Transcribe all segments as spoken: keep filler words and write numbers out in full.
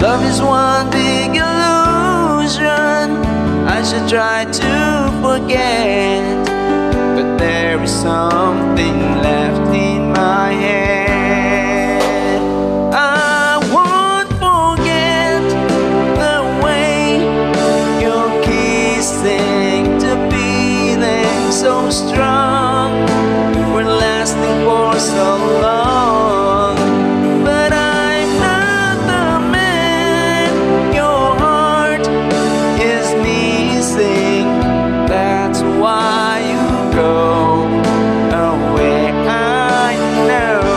Love is one big illusion I should try to forget, but there is something left in my head. I won't forget the way you're kissing, the feeling so strong. We're lasting for so long, but I'm not the man your heart is missing. That's why you go away, I know.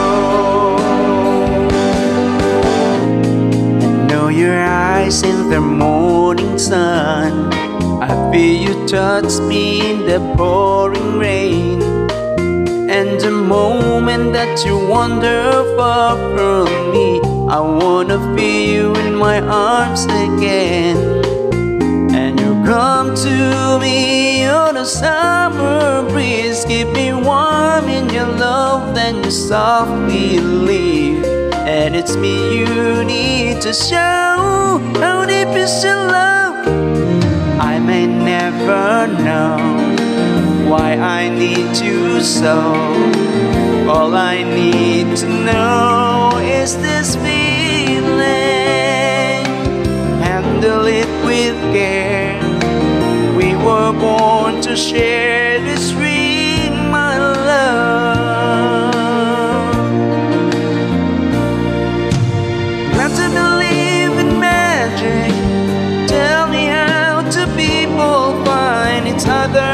I know your eyes in the morning sun. I feel you touch me in the pouring rain. And the moment that you wander far from me, I wanna feel you in my arms again. And you come to me on a summer breeze, keep me warm in your love, then you softly leave. And it's me you need to show how deep is your love. I may never know why I need you so. All I need to know is this feeling. Handle it with care. We were born to share this dream, my love. Not to believe in magic. Tell me how do people find each other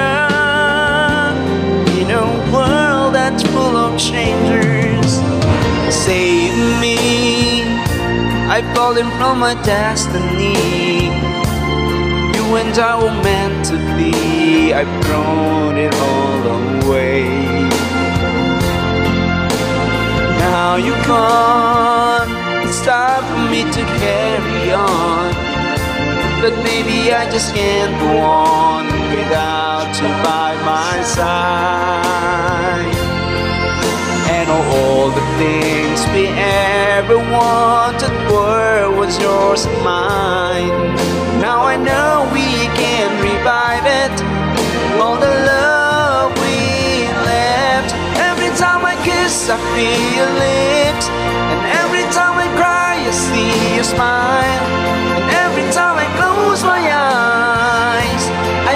in a world that's full of strangers? Save me, I've fallen from my destiny. You and I were meant to be, I've thrown it all away. Now you're gone, it's time for me to carry on. But maybe I just can't go on without you by my side. And all the things we ever wanted were was yours and mine. Now I know we can revive it, all the love we left. Every time I kiss I feel your lips, and every time I cry I see your smile. And every time I close my eyes I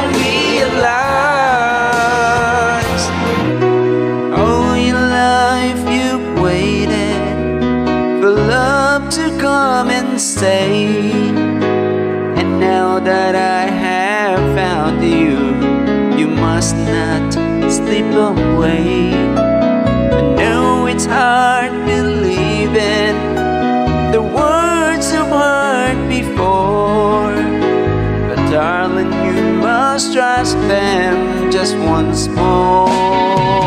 realize all your life you've waited for love to come and stay. And now that I have found you, you must not slip away. I know it's hard believing the words you've heard before, but darling, you must trust them just once more.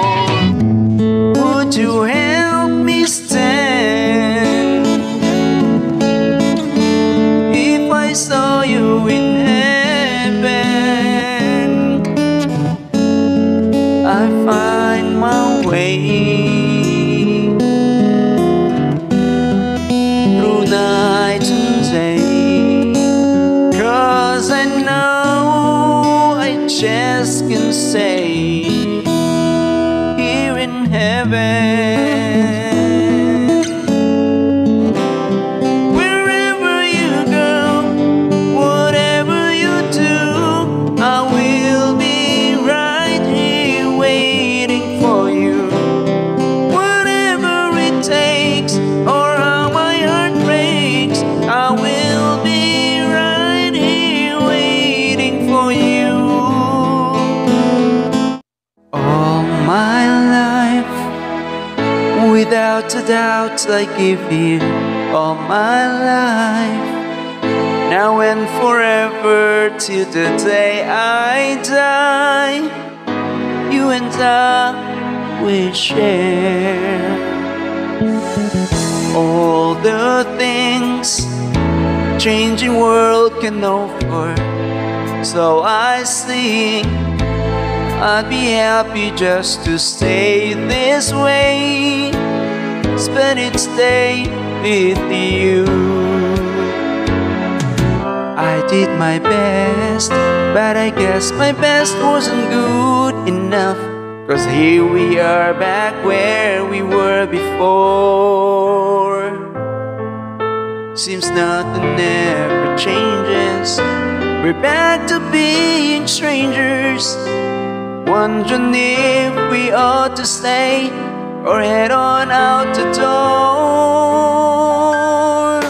Would you help me stand if I saw you in heaven? I find my way through night and day, 'cause I know I just can say here in heaven. Wherever you go, whatever you do, I will be right here waiting for you. Whatever it takes, or how my heart breaks, I will be right here waiting for you. All my life, without a doubt, I give you all my life. Now and forever, till the day I die, you and I will share all the things changing world can offer. So I sing, I'd be happy just to stay this way, spend each day with you. did my best, but I guess my best wasn't good enough. Cause here we are back where we were before. Seems nothing ever changes. We're back to being strangers, wondering if we ought to stay or head on out the door.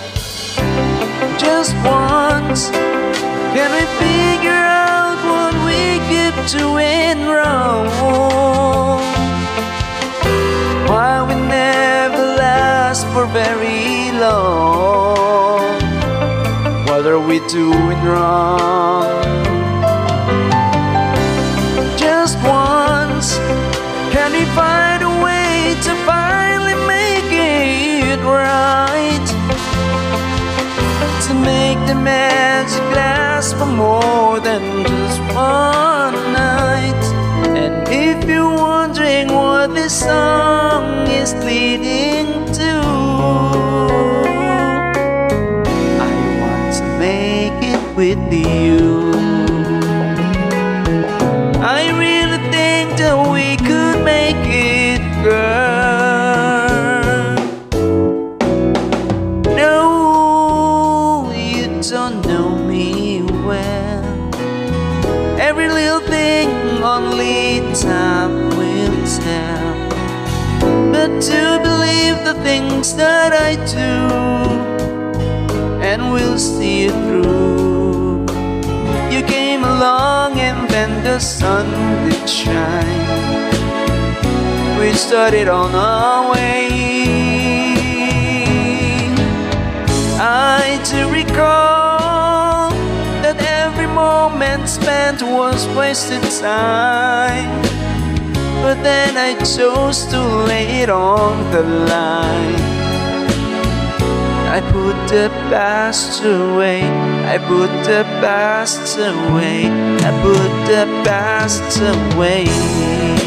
Just once, can we figure out what we keep doing wrong? Why we never last for very long? What are we doing wrong? Just once, can we find a way to finally make it right? To make the magic last for more than just one night. And if you're wondering what this song is leading to, I want to make it with you. I really think that we could make it, girl. No, you don't know me well. Every little thing only time will tell. But to believe the things that I do, and we'll see it through. You came along and then the sun did shine. We started on our way. I do recall that every moment spent was wasted time. But then I chose to lay it on the line. I put the past away, I put the past away, I put the past away.